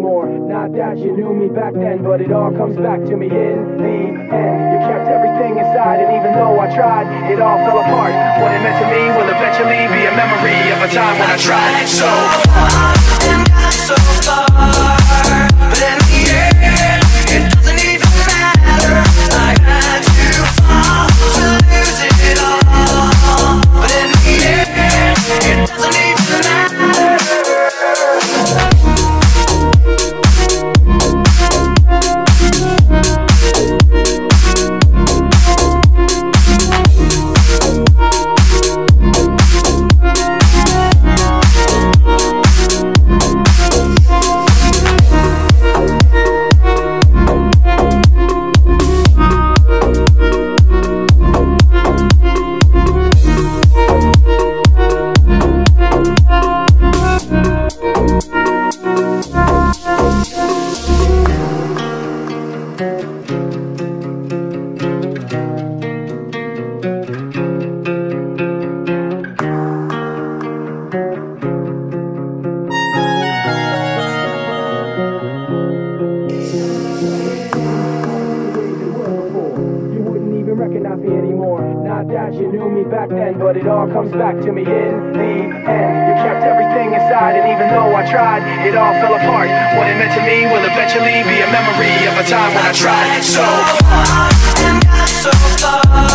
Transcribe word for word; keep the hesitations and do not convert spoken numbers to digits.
anymore. Not that you knew me back then, but it all comes back to me in the end. You kept everything inside, and even though I tried, it all fell apart. What it meant to me will eventually be a memory of a time when I tried so hard and got so far, but in the end, it doesn't even matter. I had to fall to lose it all, but in the end, it doesn't even matter. Recognize me anymore. Not that you knew me back then, but it all comes back to me in the end. You kept everything inside, and even though I tried, it all fell apart. What it meant to me will eventually be a memory of a time when I tried so hard and got so far.